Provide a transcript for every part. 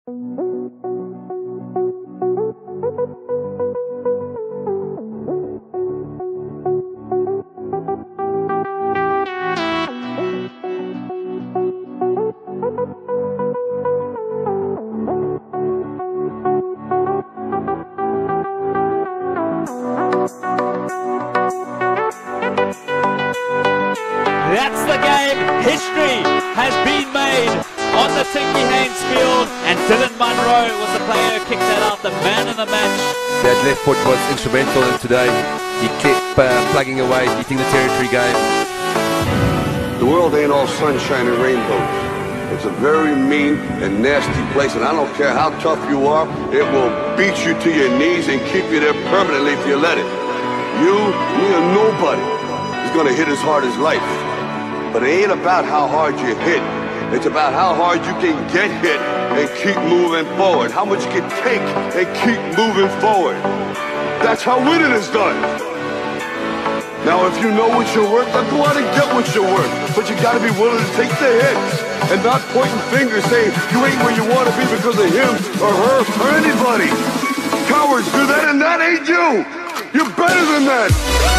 That's the game. History has been made on the Tinky Haynes field, and Dylan Munro was the player who kicked that out, the man of the match. That left foot was instrumental in today. He kept plugging away, beating the territory game. The world ain't all sunshine and rainbows. It's a very mean and nasty place, and I don't care how tough you are, it will beat you to your knees and keep you there permanently if you let it. You, me, or nobody is gonna hit as hard as life. But it ain't about how hard you hit. It's about how hard you can get hit and keep moving forward. How much you can take and keep moving forward. That's how winning is done. Now, if you know what you're worth, then go out and get what you're worth. But you gotta be willing to take the hits and not pointing fingers saying you ain't where you wanna be because of him or her or anybody. Cowards do that, and that ain't you. You're better than that.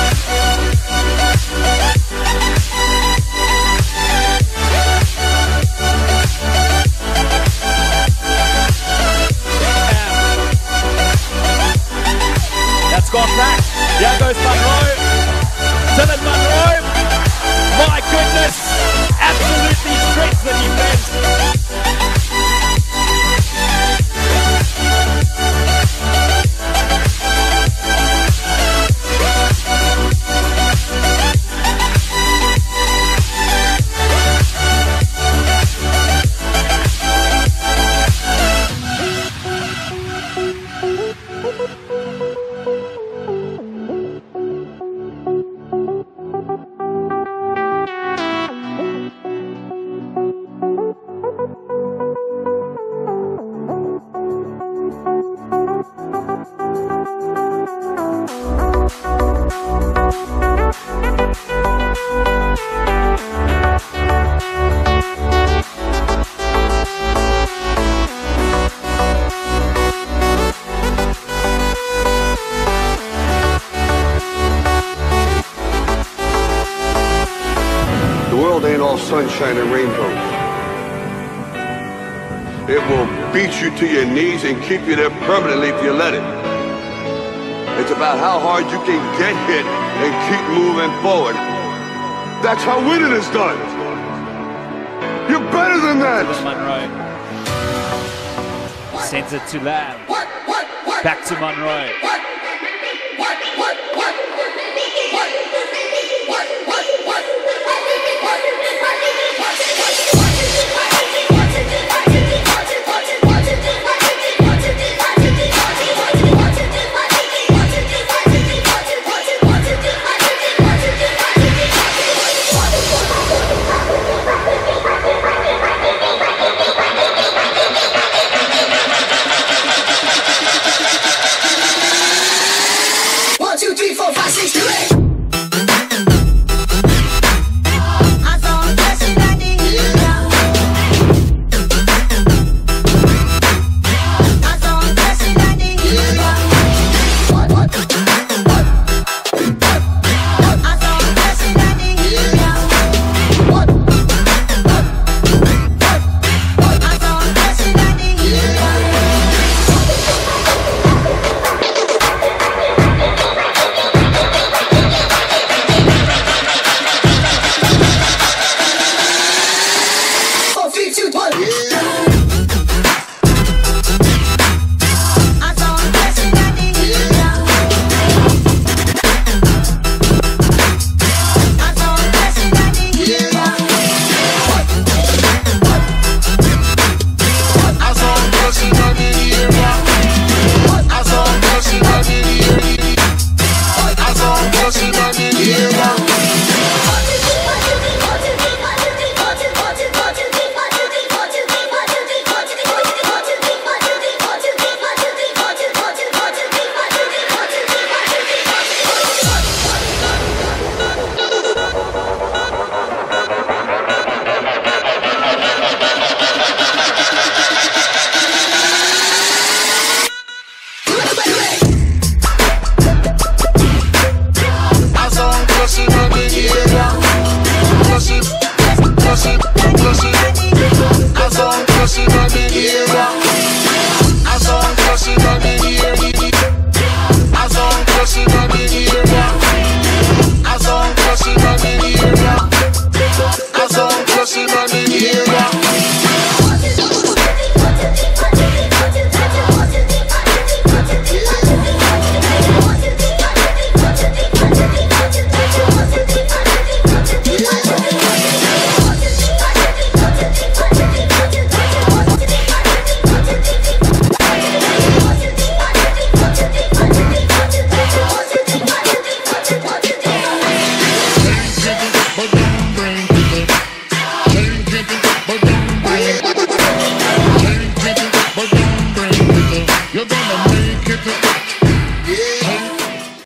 That's gone back. There goes Munro. Dylan Munro. My goodness. Absolutely stretched the defense. The world ain't all sunshine and rainbows. It will beat you to your knees and keep you there permanently if you let it. It's about how hard you can get hit and keep moving forward. That's how winning is done. You're better than that. Munro sends it to Lamb. Back to Munro. I saw a person that didn't Yeah.